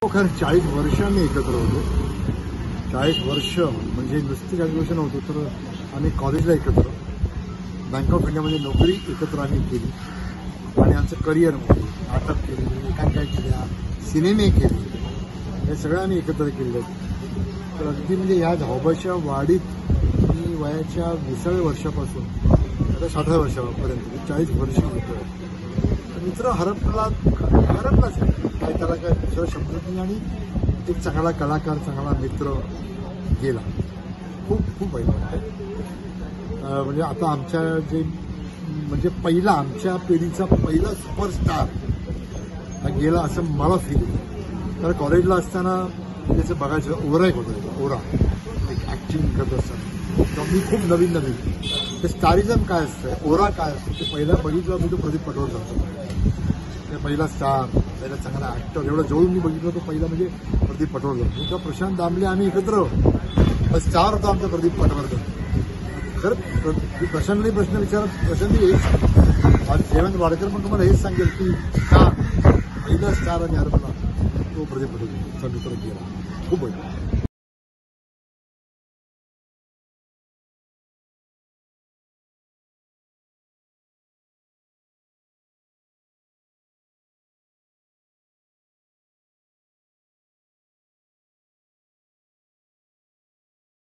खरं 40 वर्षांनी एकत्र होतो. 40 वर्ष म्हणजे नुसती काही वर्ष नव्हतो, तर आम्ही कॉलेजला एकत्र, बँक ऑफ इंडियामध्ये नोकरी एकत्र आम्ही केली आणि आमचं करिअरमध्ये नाटक केली, एकांकिका केल्या, सिनेमे केले, हे सगळं आम्ही एकत्र केलं. तर अगदी म्हणजे ह्या धावबाच्या वाढीत मी वयाच्या 20व्या वर्षापासून आता 60व्या वर्षापर्यंत 40 वर्ष होतो. मित्र हरपलाच काय, त्याला काय दुसरा शब्द नाही. आणि एक चांगला कलाकार, चांगला मित्र गेला. खूप वाईट वाटतं. म्हणजे आता आमच्या जे म्हणजे पहिला आमच्या पिढीचा पहिला सुपरस्टार हा गेला असं मला फील होतं. तर कॉलेजला असताना त्याचं बघायचं ओरा एक होता, ओरा एक ऍक्टिंग करत असताना तेव्हा मी खूप नवीन ते स्टारिझम काय असतं, ओरा काय असतं ते पहिला बघितलं मी तो प्रदीप पटवर्धन जातो. ते पहिला स्टार, पहिला चांगला ऍक्टर, एवढं जवळून मी बघितलं तो पहिला म्हणजे प्रदीप पटवर्धन. किंवा प्रशांत दामले आम्ही एकत्र स्टार होता आमचा प्रदीप पटवर्धन. खरं प्रशांतलाही प्रश्न विचारत, प्रशांत एक आज जयवंत वाडकर पण तुम्हाला हेच सांगेल की पहिला स्टार आणि हरपला तो प्रदीप पटवर्धन मित्र गेला. खूप वाईट.